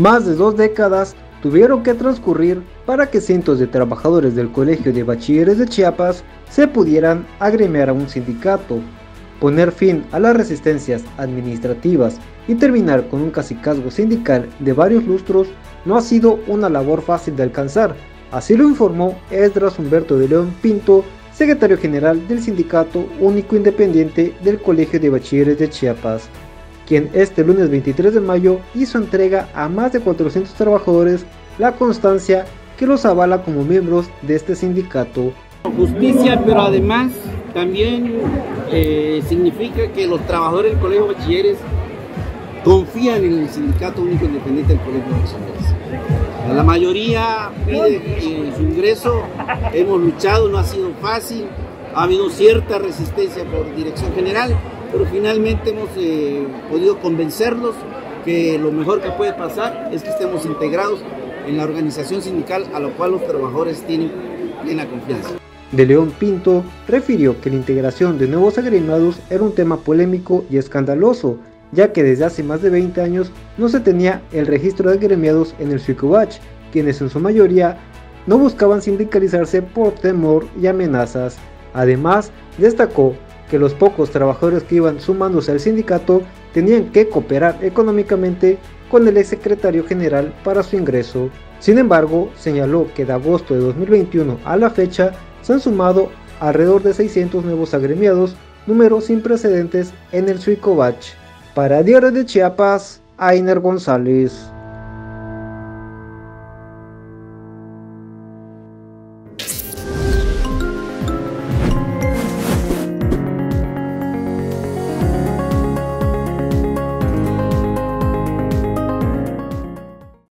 Más de 2 décadas tuvieron que transcurrir para que cientos de trabajadores del Colegio de Bachilleres de Chiapas se pudieran agremiar a un sindicato. Poner fin a las resistencias administrativas y terminar con un cacicazgo sindical de varios lustros no ha sido una labor fácil de alcanzar, así lo informó Esdras Humberto de León Pinto, secretario general del Sindicato Único Independiente del Colegio de Bachilleres de Chiapas, quien este lunes 23 de mayo hizo entrega a más de 400 trabajadores la constancia que los avala como miembros de este sindicato. Justicia, pero además también significa que los trabajadores del Colegio de Bachilleres confían en el Sindicato Único Independiente del Colegio de Bachilleres. La mayoría pide su ingreso, hemos luchado, no ha sido fácil, ha habido cierta resistencia por dirección general, pero finalmente hemos podido convencerlos que lo mejor que puede pasar es que estemos integrados en la organización sindical a la cual los trabajadores tienen plena confianza. De León Pinto refirió que la integración de nuevos agremiados era un tema polémico y escandaloso, ya que desde hace más de 20 años no se tenía el registro de agremiados en el Suicobach, quienes en su mayoría no buscaban sindicalizarse por temor y amenazas. Además, destacó que los pocos trabajadores que iban sumándose al sindicato tenían que cooperar económicamente con el exsecretario general para su ingreso. Sin embargo, señaló que de agosto de 2021 a la fecha se han sumado alrededor de 600 nuevos agremiados, número sin precedentes en el Suicobach. Para Diario de Chiapas, Ainer González.